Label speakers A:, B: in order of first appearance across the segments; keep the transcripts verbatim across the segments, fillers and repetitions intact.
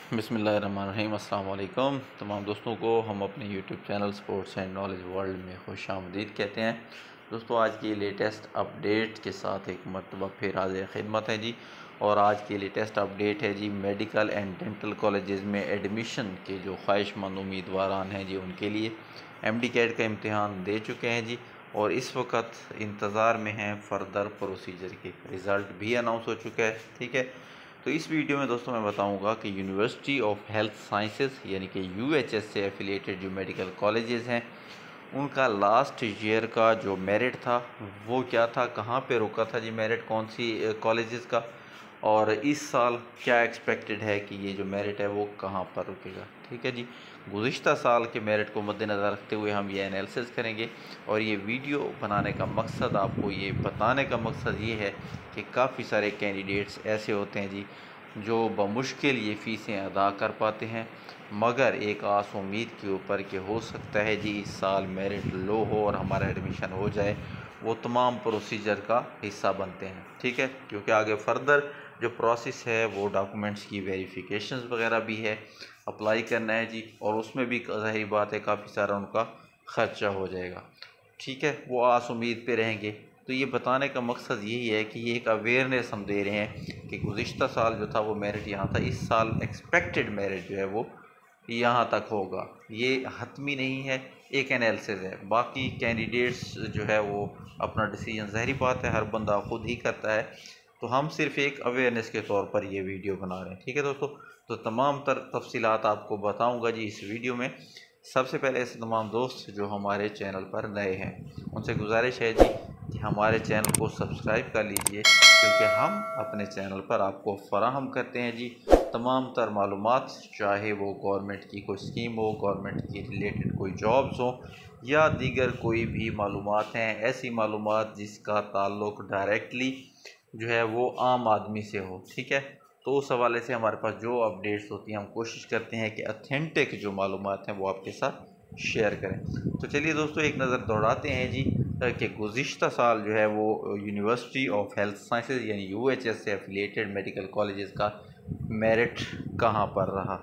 A: बिस्मिल्लाहिर्रहमानिर्रहीम। अस्सलाम वालेकुम तमाम दोस्तों को हम अपने YouTube channel sports and knowledge world में खुशामदीद कहते हैं। दोस्तों आज की लेटेस्ट अपडेट के साथ एक मरतबा फिर हाज़िर खिदमत है जी। और आज की लेटेस्ट अपडेट है जी मेडिकल एंड डेंटल कॉलेजेस में एडमिशन के जो ख्वाहिशमंद उम्मीदवारान हैं जी उनके लिए एम डी कैट का इम्तिहान दे चुके हैं जी और इस वक्त इंतज़ार में हैं फर्दर प्रोसीजर के। रिज़ल्ट भी अनाउंस हो चुका है। ठीक है, तो इस वीडियो में दोस्तों मैं बताऊंगा कि यूनिवर्सिटी ऑफ हेल्थ साइंसेस यानी कि यू एच एस से एफिलिएटेड जो मेडिकल कॉलेजेस हैं उनका लास्ट ईयर का जो मेरिट था वो क्या था, कहाँ पे रुका था जी मेरिट कौन सी कॉलेजेस का, और इस साल क्या एक्सपेक्टेड है कि ये जो मेरिट है वो कहाँ पर रुकेगा। ठीक है जी, गुज़िश्ता साल के मेरिट को मद्देनज़र रखते हुए हम ये एनालिसिस करेंगे और ये वीडियो बनाने का मकसद, आपको ये बताने का मकसद ये है कि काफ़ी सारे कैंडिडेट्स ऐसे होते हैं जी जो बमुश्किल ये फ़ीसें अदा कर पाते हैं, मगर एक आस उम्मीद के ऊपर कि हो सकता है जी इस साल मेरिट लो हो और हमारा एडमिशन हो जाए, वो तमाम प्रोसीजर का हिस्सा बनते हैं। ठीक है, क्योंकि आगे फर्दर जो प्रोसेस है वो डॉक्यूमेंट्स की वेरिफिकेशंस वगैरह भी है, अप्लाई करना है जी, और उसमें भी ज़ाहिर बात है काफ़ी सारा उनका ख़र्चा हो जाएगा। ठीक है, वो आस उम्मीद पे रहेंगे। तो ये बताने का मकसद यही है कि ये एक अवेयरनेस हम दे रहे हैं कि गुज़िश्ता साल जो था वो मेरिट यहाँ था, इस साल एक्सपेक्टेड मेरिट जो है वो यहाँ तक होगा। ये हतमी नहीं है, एक एनालिसिस है। बाकी कैंडिडेट्स जो है वो अपना डिसीजन ज़ाहिर बात है हर बंदा खुद ही करता है, तो हम सिर्फ एक अवेयरनेस के तौर पर ये वीडियो बना रहे हैं। ठीक है दोस्तों, तो तमाम तर तफसीलात आपको बताऊंगा जी इस वीडियो में। सबसे पहले ऐसे तमाम दोस्त जो हमारे चैनल पर नए हैं उनसे गुजारिश है जी कि हमारे चैनल को सब्सक्राइब कर लीजिए, क्योंकि हम अपने चैनल पर आपको फराहम करते हैं जी तमाम तर मालूमात, चाहे वो गवर्नमेंट की कोई स्कीम हो, गवर्नमेंट की रिलेटेड कोई जॉब्स हो या दीगर कोई भी मालूमात हैं, ऐसी मालूमात जिसका ताल्लुक़ डायरेक्टली जो है वो आम आदमी से हो। ठीक है, तो उस हवाले से हमारे पास जो अपडेट्स होती हैं हम कोशिश करते हैं कि ऑथेंटिक जो मालूमात हैं वो आपके साथ शेयर करें। तो चलिए दोस्तों एक नज़र दौड़ाते हैं जी कि गुज़िश्ता साल जो है वो यूनिवर्सिटी ऑफ हेल्थ साइंसेज यानी यू एच एस से एफिलिएटेड मेडिकल कॉलेजेस का मेरिट कहाँ पर रहा।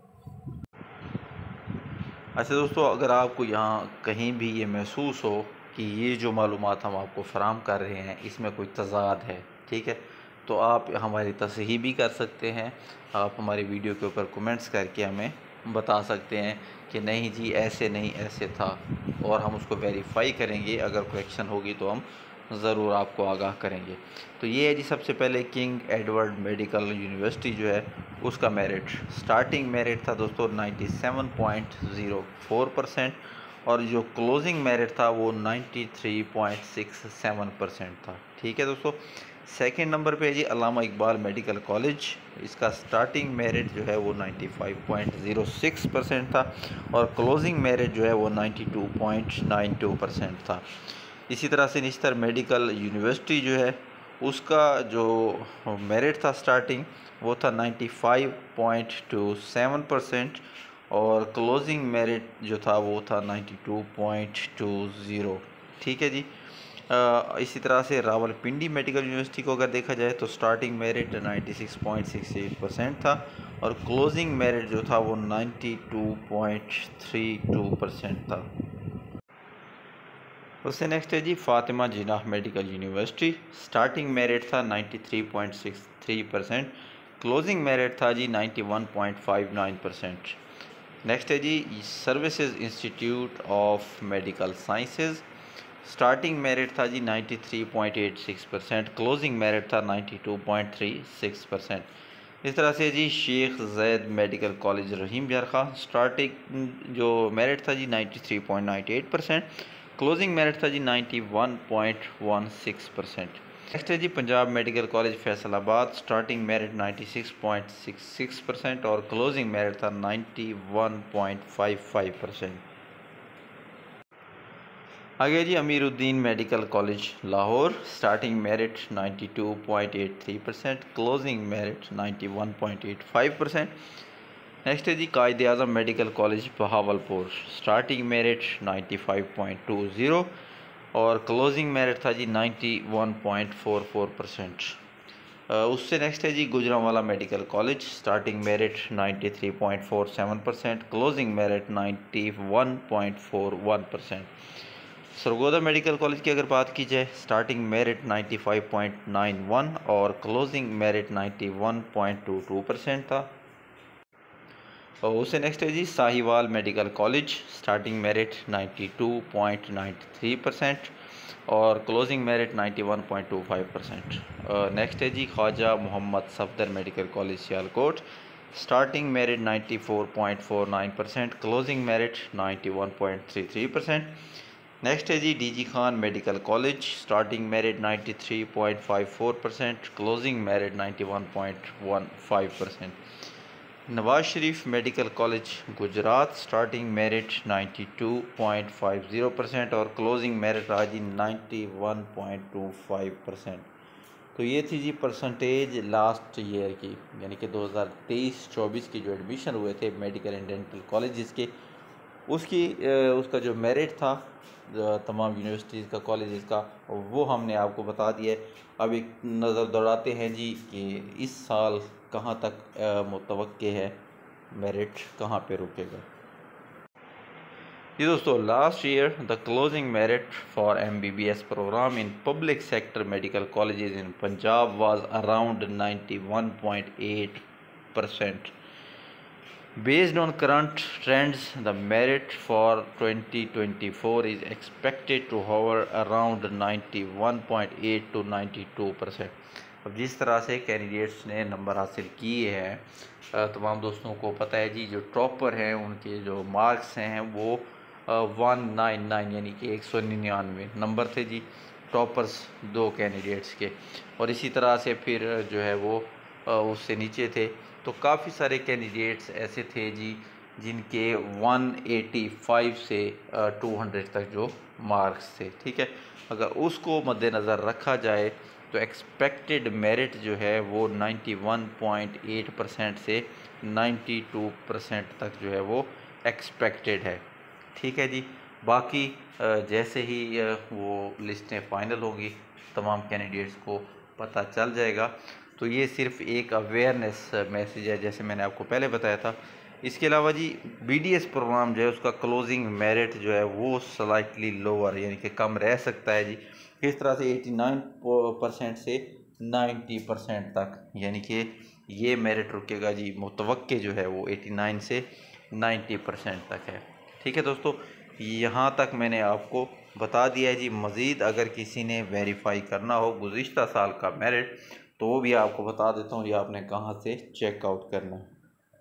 A: अच्छा दोस्तों, अगर आपको यहाँ कहीं भी ये महसूस हो कि ये जो मालूमात हम आपको फराहम कर रहे हैं इसमें कोई तज़ाद है, ठीक है, तो आप हमारी तसहीह भी कर सकते हैं। आप हमारी वीडियो के ऊपर कमेंट्स करके हमें बता सकते हैं कि नहीं जी ऐसे नहीं ऐसे था, और हम उसको वेरीफाई करेंगे। अगर करेक्शन होगी तो हम ज़रूर आपको आगाह करेंगे। तो ये है जी सबसे पहले किंग एडवर्ड मेडिकल यूनिवर्सिटी जो है उसका मेरिट, स्टार्टिंग मेरिट था दोस्तों सत्तानवे पॉइंट ज़ीरो फोर परसेंट और जो क्लोजिंग मेरिट था वो तिरानवे पॉइंट सिक्स सेवन परसेंट था। ठीक है दोस्तों, सेकंड नंबर पे जी अल्लामा इकबाल मेडिकल कॉलेज, इसका स्टार्टिंग मेरिट जो है वो पचानवे पॉइंट ज़ीरो सिक्स परसेंट था और क्लोजिंग मेरिट जो है वो बानवे पॉइंट नाइन टू परसेंट था। इसी तरह से निश्तर मेडिकल यूनिवर्सिटी जो है उसका जो मेरिट था स्टार्टिंग वो था पचानवे पॉइंट टू सेवन परसेंट और क्लोजिंग मेरिट जो था वो था बानवे पॉइंट टू ज़ीरो। ठीक है जी, आ, इसी तरह से रावलपिंडी मेडिकल यूनिवर्सिटी को अगर देखा जाए तो स्टार्टिंग मेरिट छियानवे पॉइंट सिक्स एट परसेंट था और क्लोजिंग मेरिट जो था वो बानवे पॉइंट थ्री टू परसेंट था। उससे नेक्स्ट है जी Fatima Jinnah medical university, starting merit था तिरानवे point six three percent, closing merit था जी इक्यानवे point five nine percent. Next है जी services institute of medical sciences, starting merit था जी तिरानवे point eight six percent, closing merit था बानवे पॉइंट थ्री सिक्स परसेंट। इस तरह से जी शेख जैद मेडिकल कॉलेज रहीम बिहारखा, स्टार्टिंग जो मेरिट था जी तिरानवे point nine eight percent, closing merit था जी इक्यानवे point one six percent. Next है जी Punjab medical college Faisalabad, starting merit छियानवे पॉइंट सिक्स सिक्स परसेंट और क्लोजिंग मेरिट था इक्यानवे पॉइंट फाइव फाइव परसेंट। आगे जी Amiruddin medical college Lahore, starting merit बानवे point eight three percent, closing merit इक्यानवे point eight five percent. Next है जी Quaid Azam medical college Bahawalpur, starting merit पचानवे पॉइंट टू ज़ीरो और क्लोजिंग मेरिट था जी इक्यानवे पॉइंट फोर फोर परसेंट। उससे नेक्स्ट है जी Gujranwala medical college, starting merit ninety three point four seven percent, closing merit ninety one point four one percent. Sargodha medical college की अगर बात की जाए, starting merit ninety five point nine one और closing merit ninety one point two two percent था। और उससे next है जी Sahiwal medical college, starting merit ninety two point nine three percent और closing merit ninety one point two five percent. Next है जी Khawaja Muhammad Safdar medical college Sialkot, starting merit ninety four point four nine percent, closing merit ninety one point three three percent. Next है जी DG Khan medical college, starting merit ninety three point five four percent, closing merit ninety one point one five percent. Nawaz Sharif medical college Gujrat, starting merit ninety two point five zero percent और closing merit आज ninety one point two five percent. तो ये थी जी percentage last year की, यानी कि दो हज़ार तेईस चौबीस की जो एडमिशन हुए थे मेडिकल एंड डेंटल कॉलेजेस के, उसकी उसका जो मेरिट था तमाम यूनिवर्सिटीज़ का, कॉलेजेस का, वो हमने आपको बता दिया है। अब एक नज़र दौड़ाते हैं जी कि इस साल कहाँ तक मुतवक्के है, मेरिट कहाँ पे रुकेगा। जी दोस्तों, last year the closing merit for M B B S program in public sector medical colleges in Punjab was around ninety one point eight percent. Based on current trends, the merit for twenty twenty-four is expected to hover around ninety-one point eight to ninety-two percent। अब जिस तरह से candidates ने number हासिल किए हैं, तमाम दोस्तों को पता है जी, जो टॉपर हैं उनके जो मार्क्स हैं वो वन नाइन नाइन यानी कि एक सौ निन्यानवे नंबर थे जी, टॉपर्स दो कैंडिडेट्स के। और इसी तरह से फिर जो है वो उससे नीचे थे। तो काफ़ी सारे कैंडिडेट्स ऐसे थे जी जिनके वन एटी फाइव से टू हंड्रेड तक जो मार्क्स थे, ठीक है। अगर उसको मद्देनज़र रखा जाए तो एक्सपेक्टेड मेरिट जो है वो ninety one point eight percent से नाइन्टी टू परसेंट तक जो है वो एक्सपेक्टेड है, ठीक है जी। बाकी जैसे ही वो लिस्टें फ़ाइनल होंगी तमाम कैंडिडेट्स को पता चल जाएगा। तो ये सिर्फ एक अवेयरनेस मैसेज है, जैसे मैंने आपको पहले बताया था। इसके अलावा जी बी डी एस प्रोग्राम जो है उसका क्लोजिंग मेरिट जो है वो स्लाइटली लोअर यानी कि कम रह सकता है जी। इस तरह से नवासी परसेंट से नब्बे परसेंट तक, यानी कि ये मेरिट रुकेगा जी, मुतवक्के जो है वो नवासी से नब्बे परसेंट तक है, ठीक है दोस्तों। यहाँ तक मैंने आपको बता दिया है जी। मज़ीद अगर किसी ने वेरीफाई करना हो गुज़िश्ता साल का मेरिट तो वो भी आपको बता देता हूँ, ये आपने कहाँ से चेकआउट करना है।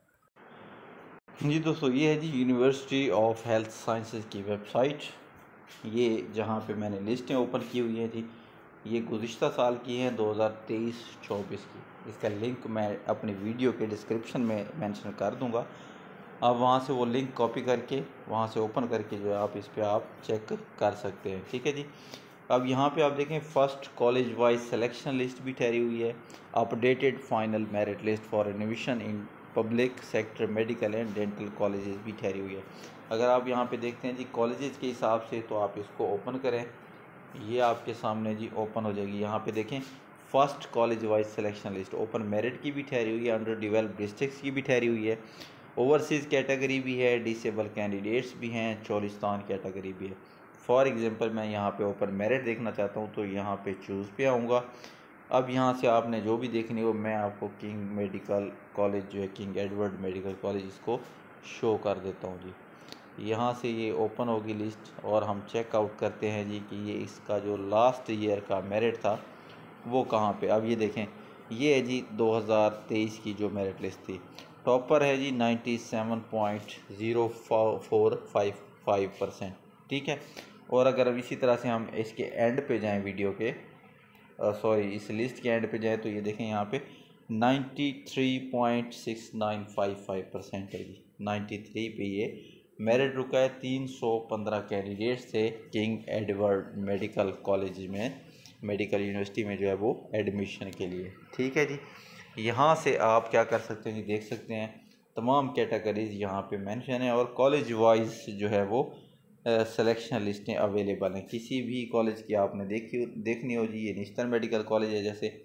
A: जी दोस्तों, ये है जी यूनिवर्सिटी ऑफ हेल्थ साइंसेज की वेबसाइट, ये जहाँ पे मैंने लिस्टें ओपन की हुई हैं जी, ये गुज़िश्ता साल की हैं दो हज़ार तेईस चौबीस की। इसका लिंक मैं अपनी वीडियो के डिस्क्रिप्शन में मेंशन कर दूँगा, आप वहाँ से वो लिंक कॉपी करके वहाँ से ओपन करके जो है आप इस पर आप चेक कर सकते हैं, ठीक है जी। अब यहाँ पे आप देखें first college wise selection list भी ठहरी हुई है, updated final merit list for admission in public sector medical and dental colleges भी ठहरी हुई है। अगर आप यहाँ पे देखते हैं जी कॉलेजेस के हिसाब से, तो आप इसको ओपन करें, ये आपके सामने जी ओपन हो जाएगी। यहाँ पे देखें first college wise selection list open merit की भी ठहरी हुई है, अंडर डेवलप्ड डिस्ट्रिक्ट्स की भी ठहरी हुई है, ओवरसीज़ कैटेगरी भी है, डिसेबल कैंडिडेट्स भी हैं, चौलिस्तान कैटेगरी भी है। फॉर एग्जांपल मैं यहाँ पे ओपन मेरिट देखना चाहता हूँ तो यहाँ पे चूज़ पे आऊँगा। अब यहाँ से आपने जो भी देखनी हो, मैं आपको किंग मेडिकल कॉलेज जो है किंग एडवर्ड मेडिकल कॉलेज इसको शो कर देता हूँ जी। यहाँ से ये ओपन होगी लिस्ट और हम चेक आउट करते हैं जी कि ये इसका जो लास्ट ईयर का मेरिट था वो कहाँ पे। अब ये देखें, ये है जी दो हज़ार तेईस की जो मेरिट लिस्ट थी, टॉपर है जी ninety seven point zero four five five percent, ठीक है। और अगर अब इसी तरह से हम इसके एंड पे जाएं, वीडियो के सॉरी इस लिस्ट के एंड पे जाएं, तो ये देखें यहाँ पे ninety three point six nine five five percent है जी, नाइन्टी थ्री पे ये मेरिट रुका है। तीन सौ पंद्रह कैंडिडेट्स थे किंग एडवर्ड मेडिकल कॉलेज में, मेडिकल यूनिवर्सिटी में जो है वो एडमिशन के लिए, ठीक है जी। यहाँ से आप क्या कर सकते हैं जी, देख सकते हैं तमाम कैटेगरीज यहाँ पे मेंशन है और कॉलेज वाइज जो है वो सिलेक्शन लिस्टें अवेलेबल हैं। किसी भी कॉलेज की आपने देखी देखनी हो जी, ये निश्तर मेडिकल कॉलेज है जैसे,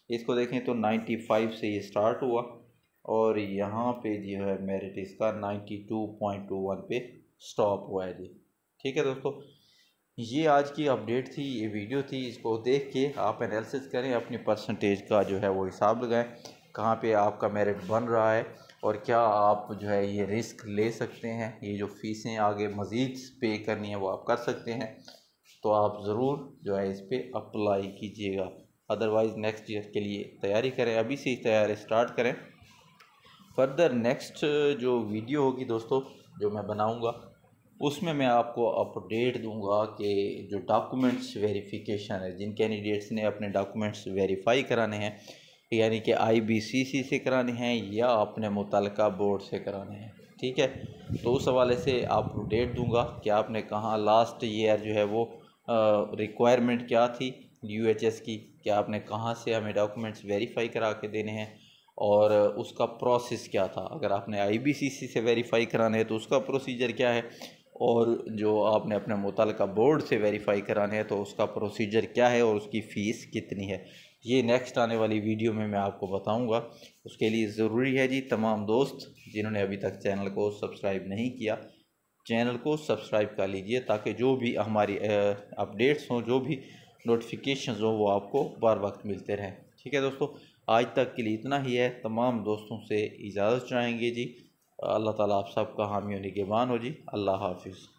A: इसको देखें तो नाइन्टी फाइव से ये स्टार्ट हुआ और यहाँ पे जो है मेरिट इसका ninety two point two one पे स्टॉप हुआ है जी। ठीक है दोस्तों, ये आज की अपडेट थी, ये वीडियो थी। इसको देख के आप एनालिसिस करें, अपनी परसेंटेज का जो है वो हिसाब लगाएं, कहाँ पे आपका मेरिट बन रहा है और क्या आप जो है ये रिस्क ले सकते हैं। ये जो फ़ीसें आगे मज़ीद पे करनी है वो आप कर सकते हैं, तो आप ज़रूर जो है इस पर अप्लाई कीजिएगा। अदरवाइज़ नेक्स्ट ईयर के लिए तैयारी करें, अभी से ही तैयारी स्टार्ट करें। फर्दर नेक्स्ट जो वीडियो होगी दोस्तों जो मैं बनाऊंगा, उसमें मैं आपको अपडेट दूंगा कि जो डॉक्यूमेंट्स वेरिफिकेशन है, जिन कैंडिडेट्स ने अपने डॉक्यूमेंट्स वेरीफाई कराने हैं, यानी कि आई बी सी सी से कराने हैं या अपने मुतल्लिका बोर्ड से कराने हैं, ठीक है, तो उस हवाले से आप अपडेट दूंगा कि आपने कहाँ लास्ट ईयर जो है वो रिक्वायरमेंट क्या थी यू एच एस की, कि आपने कहाँ से हमें डॉक्यूमेंट्स वेरीफाई करा के देने हैं और उसका प्रोसेस क्या था। अगर आपने आई बी सी सी से वेरीफाई कराने हैं तो उसका प्रोसीजर क्या है, और जो आपने अपने मुतल्लिका बोर्ड से वेरीफाई कराने हैं तो उसका प्रोसीजर क्या है और उसकी फ़ीस कितनी है। ये नेक्स्ट आने वाली वीडियो में मैं आपको बताऊंगा। उसके लिए ज़रूरी है जी तमाम दोस्त जिन्होंने अभी तक चैनल को सब्सक्राइब नहीं किया, चैनल को सब्सक्राइब कर लीजिए ताकि जो भी हमारी अपडेट्स हों, जो भी नोटिफिकेशंस हों, वो आपको बार वक्त मिलते रहें। ठीक है दोस्तों, आज तक के लिए इतना ही है। तमाम दोस्तों से इजाज़त चाहेंगे जी। अल्लाह ताला आप सबका हामी और निगहबान हो जी। अल्लाह हाफिज़।